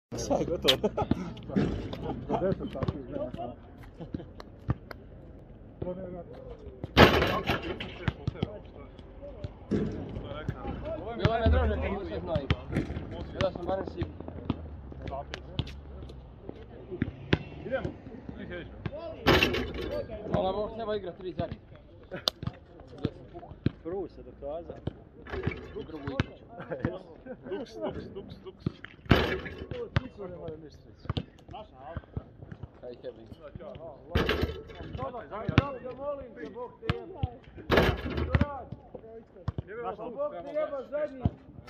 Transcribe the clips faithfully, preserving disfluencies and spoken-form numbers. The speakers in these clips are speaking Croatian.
Sad gotovo. Za deset takvih nema sam. To ne radi. Bilo me draže kad usred novi. Bila sam barem siguran. Idemo. Ne sjediš. Ali ovo treba igrati tri zadnje. Prvu se dokazao. Drugu igraću. Duks, duks, duks, duks. Ovo ne mora ništa reći. Naša auto. Kaj tebi? Zdravlja, molim te, Bog te jeba. Što radi? Naša Bog te jeba zadnji.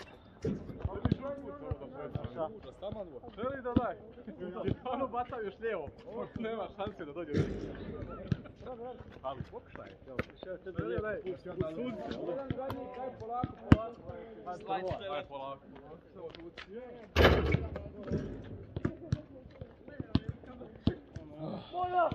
Želi da daj. Ono bacam još lijevo. Nema šanse da dođe. Ali pokušaj. Želi da daj. U sunce. Jedan zadnji, kaj polako, polako. Aj polako. Moja!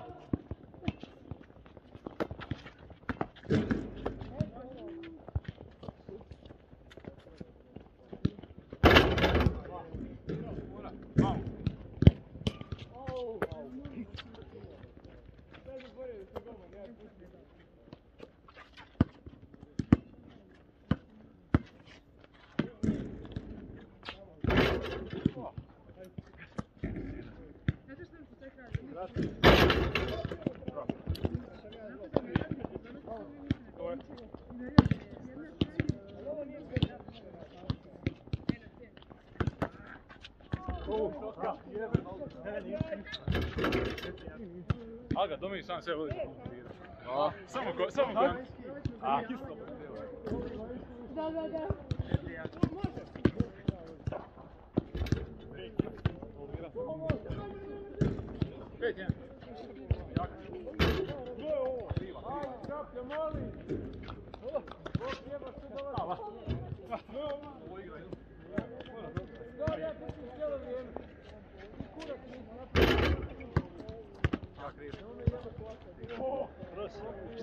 Aga, domi sam sve vodi. Samo go, samo go. A, kislo. Da, da, da. Pet jedan. Jak. To je ovo. Ajde, kaplja, molim. Bog jeba što dolazi. Ovo igra. Stvar, ja ti ću cijelo vrijeme. I kurak nisi napravio. Jak riječ. O, prosim.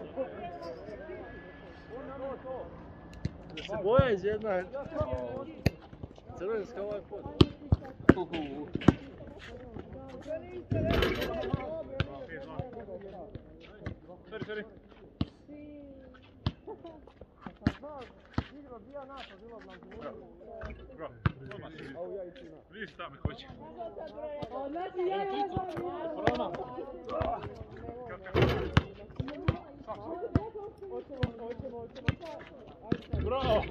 Da se boja iz jedna crvenska ovaj pod. Seri, seri. Bravo. Vidiš šta me hoće. Znači, ja je ovo. Bravo.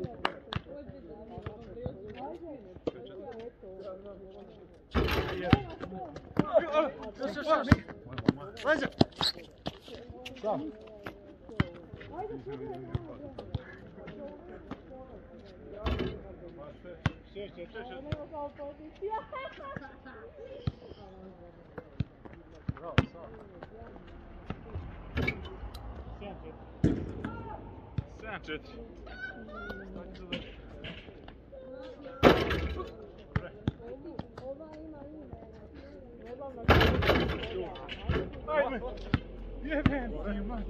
Leđa! Šta? Šeće, šeće. Bravo, sad. sedam četiri. Ajme! Jeben ti mati!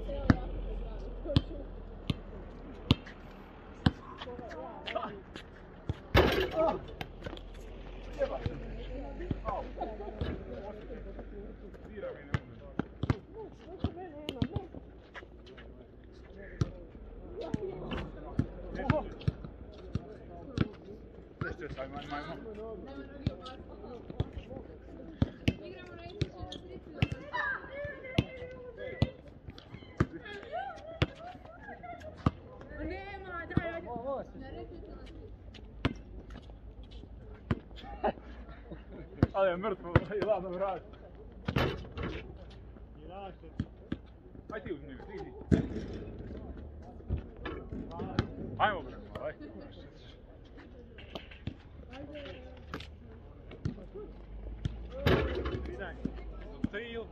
Jeba! Au! Dira mi ne može. Nešto je majmo, majmo. Ali je mrtvo i ladno vrat. Aj ti uzmi, ti idi. Ajmo bre, aj. Vidaj, tri ili?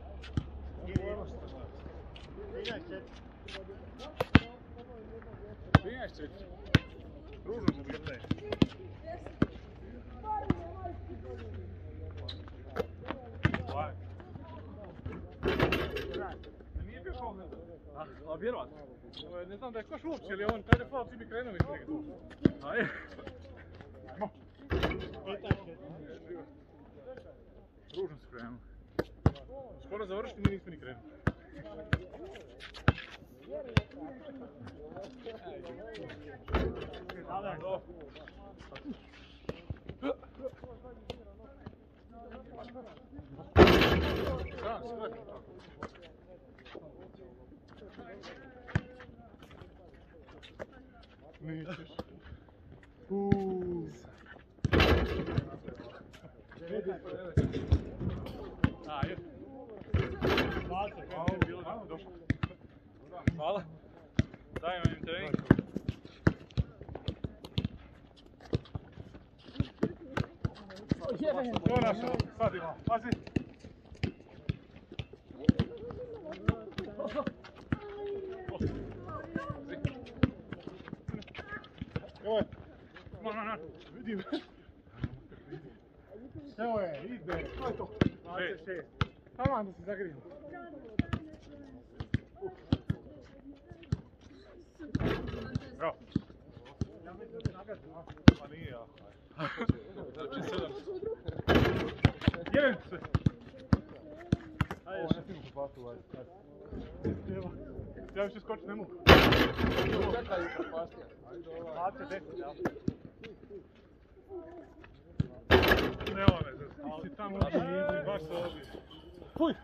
trinaest četiri. Ružno mu bile. Nije bio šol, ne znam. A vjerovatno. Ne znam da je koš uopće, ali on kada je faul, svi bi krenuo iz njega. Ajde. Ajmo. Ružno se krenuo. Skoro završiti, mi nismo ni krenuli. Nećeš. Uuuu. A, je. Hvala. Dajem vam im trening. To je naša. Sad ima. Pazi. Evo je. No, no, no. Vidim. Evo je, ide. To je to. dvadeset šest. Tamo da se zagrijem. Bravo. Pa nije ja. Znači sedam. Jedan se. Ajde, ne smijem kupati ovaj. Evo. Ja više skočiti ne mogu. Čekaj, propastija. dvadeset deset, ja. Nema veze, si tamo i baš se odbije. Fuj!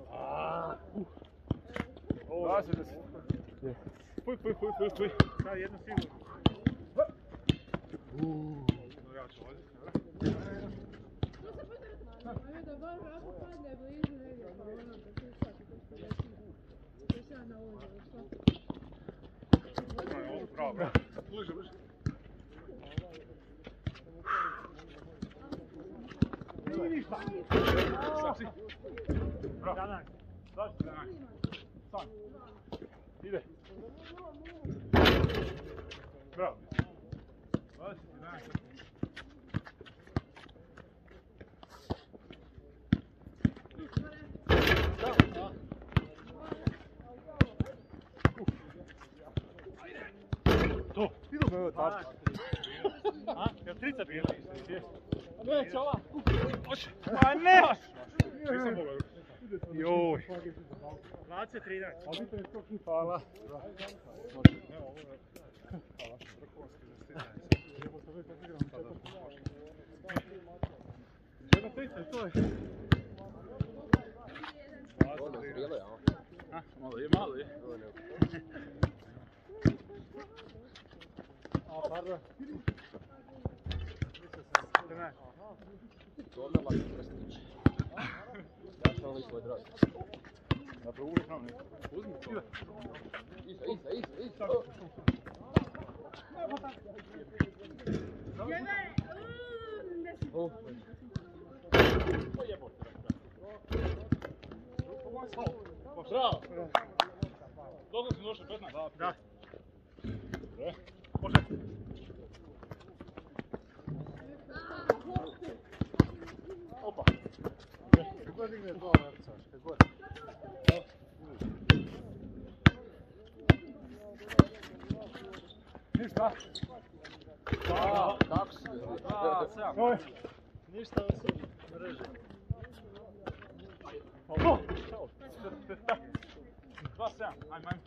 dvadeset deset. Fuj, fuj, fuj, fuj, fuj. Sad jedno sigurno. Uuuu. Ja ću ovdje. Da baš ako padne blizu negdje, pa ono da se svaki to što desi. To je sad na ovo završava. Bravo, bravo. Bliže, bliže. Nije ništa. Sam si. Bravo. Danak. Zašto danak? Sam. Ide. Bravo. dvadeset jedanaest. To. Vidio me ovo tačka. A? Jel tricat bilo? Neće ova. Oće. Pa ne! Nisam mogao. Joj. dvadeset trinaest. Ali vidite je to ki hvala. Može. Evo ovo je. Hvala. Vrhunski zastiranje. Evo to već kako igram sada. Jedna trica, to je. Ono je zrijelo, ja. A, malo je, malo je. A, pardon. To je lako prstić. Ja sam ovaj svoj drag. Dobro, uvijek nam neko. Uzmi, ide. Isa, isa, isa, isa. Bravo! Dobro si došli, petnaest. Da. Može. Opa. Kako god igne to, vrcaš, kako god. Ništa. Da, kako si? A, sedam. Oj. Ništa osim mreže. O! Dva sedam, ajme, ajme.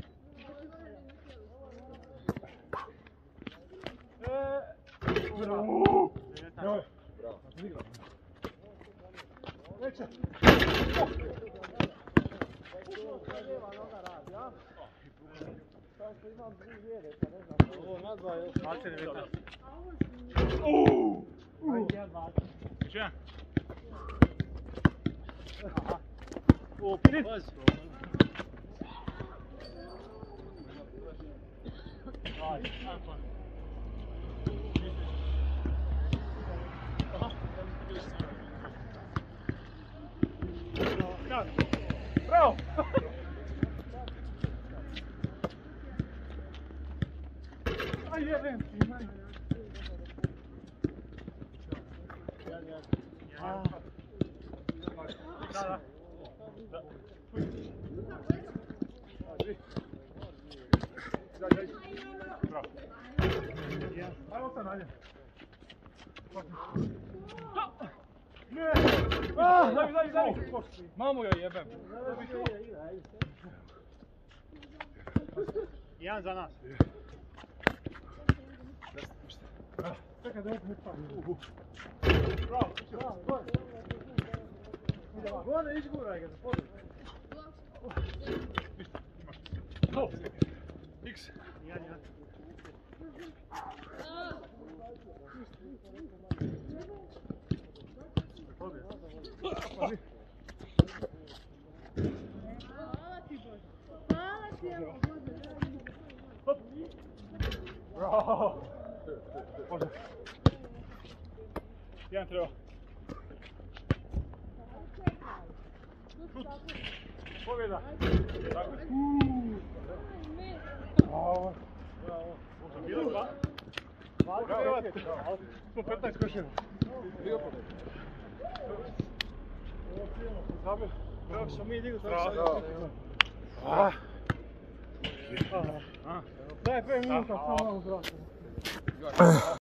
Bravo. Bravo. Neće. Ovo na dva još. dvadeset devet. Uuuu. Ajde ja dvadeset. Če? Aha. O, pazi. Ajde, ajme pa. Bravo! Aj, jebem ti, aj. A. Da, da. Da. Bravo. Ajmo sad na nje. Ne! Ah, daj, daj, daj. Mamu joj jebem. Jedan za nas. Čekaj da opet pa. Bravo, bravo. Gore, izguraj ga, zapodi. To. X. Jedan, jedan. Hvala ti Bože. Hvala ti evo Bože. Bravo. Može. Jedan treba. Pobjeda. Tako. Bravo. Bravo. Bilo dva. Bravo. Smo petnaest koševa. Zabir. Kako smo mi digli, Bravo. tako Bravo. Daj pet minuta, samo malo zdravstveno.